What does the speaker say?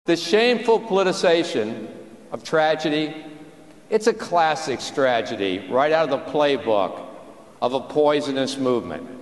The shameful politicization of tragedy, it's a classic tragedy right out of the playbook of a poisonous movement.